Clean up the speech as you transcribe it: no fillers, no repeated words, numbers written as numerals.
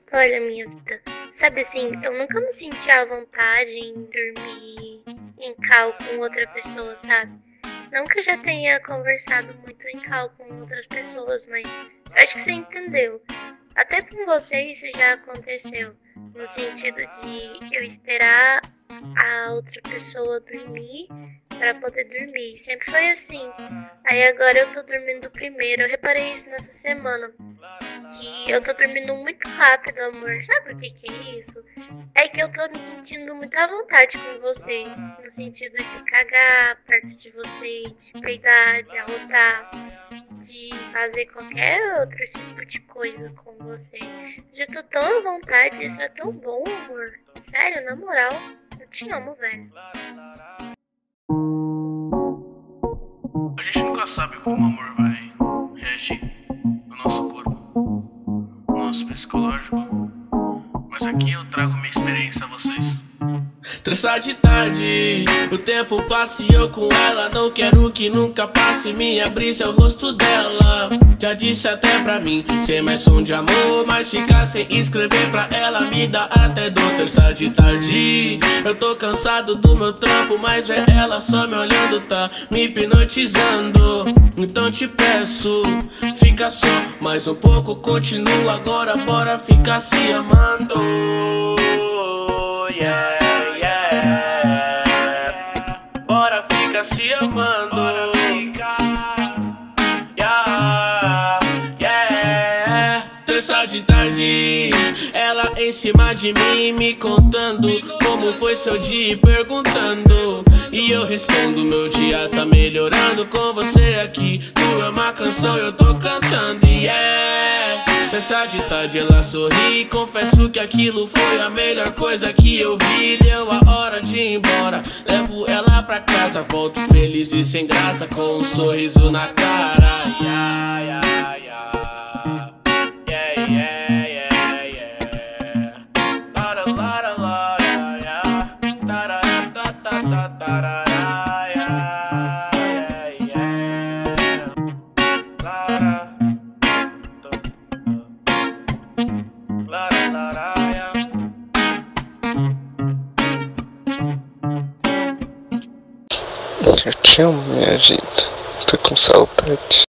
Olha, minha vida, sabe assim, eu nunca me senti à vontade em dormir em call com outra pessoa, sabe? Não que eu já tenha conversado muito em call com outras pessoas, mas eu acho que você entendeu. Até com você isso já aconteceu, no sentido de eu esperar a outra pessoa dormir para poder dormir. Sempre foi assim. Aí agora eu tô dormindo primeiro. Eu reparei isso nessa semana. Que eu tô dormindo muito rápido, amor. Sabe o que é isso? É que eu tô me sentindo muito à vontade com você. No sentido de cagar perto de você, de peidar, de arrotar, de fazer qualquer outro tipo de coisa com você. Já tô tão à vontade, isso é tão bom, amor. Sério, na moral, eu te amo, velho. A gente nunca sabe como o amor vai reagir no nosso corpo, no nosso psicológico, mas aqui eu trago minha experiência a vocês. 3 de tarde, o tempo passa e eu com ela não quero que nunca passe, me abrisse o rosto dela. Já disse até pra mim, ser mais som de amor, mas ficar sem escrever pra ela me dá até dor. 3 de tarde, eu tô cansado do meu trampo, mas ver ela só me olhando tá me hipnotizando. Então te peço, fica só mais um pouco, continua agora, bora ficar se amando. Yeah. Bora ficar se amando. Bora ficar. Yeah. 3 de tarde, ela em cima de mim me contando como foi seu dia e perguntando. E eu respondo, meu dia tá melhorando com você aqui. Tu é uma canção, eu tô cantando, yeah. 3 de tarde ela sorri, confesso que aquilo foi a melhor coisa que eu vi. Deu a hora de ir embora, levo ela pra casa, volto feliz e sem graça com um sorriso na cara. Yeah, yeah, yeah. Yeah, yeah, yeah, yeah. La la la la la, yeah. Ta ra ta ta ta ta ra, yeah, yeah, yeah. La ra. Eu te amo, minha vida. Tô com saudade.